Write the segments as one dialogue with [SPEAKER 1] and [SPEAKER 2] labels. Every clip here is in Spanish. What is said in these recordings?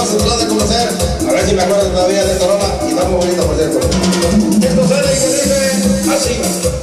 [SPEAKER 1] vamos a tratar de conocer. A ver si me acuerdo todavía de esta rola. Y está muy bonita, por cierto. Esto sale y que dice así.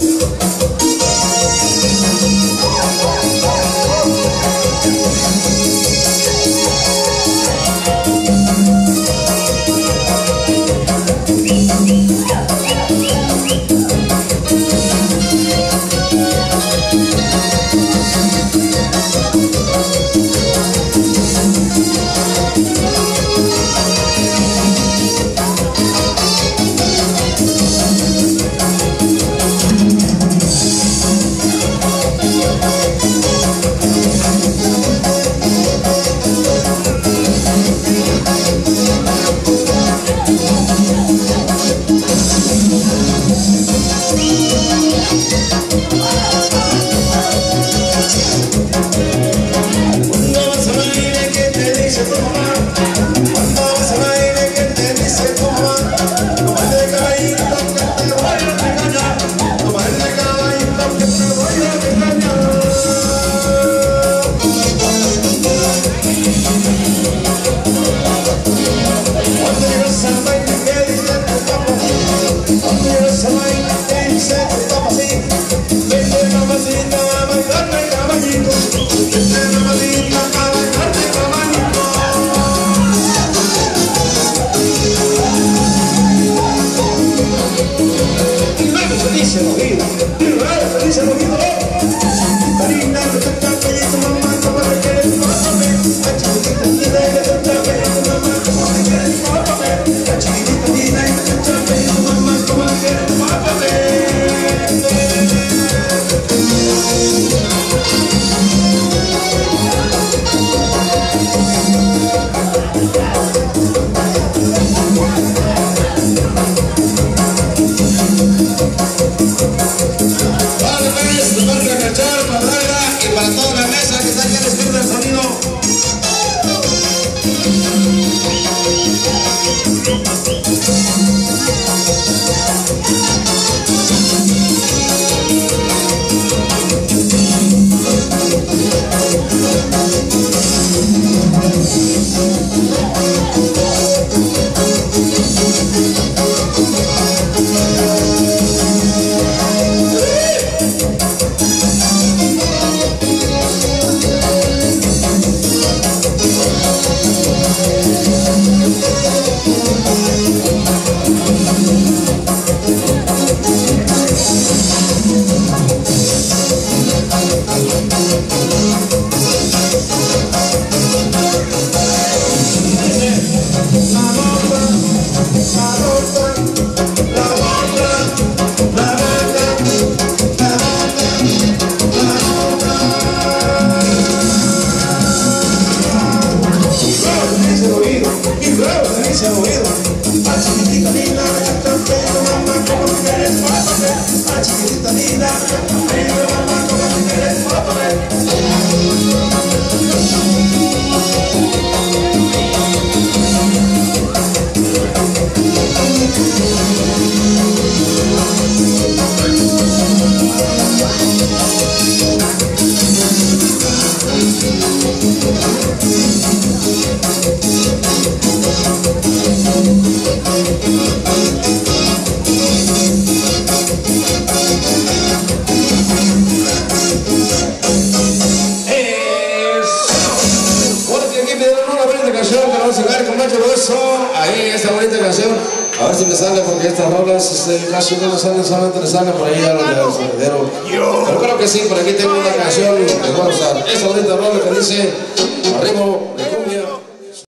[SPEAKER 1] A ver si me sale, porque estas rolas casi no me salen, solamente le salen por ahí a los del sonidero. Pero creo que sí, por aquí tengo una canción que voy a usar. Esta bonita rola que dice arriba.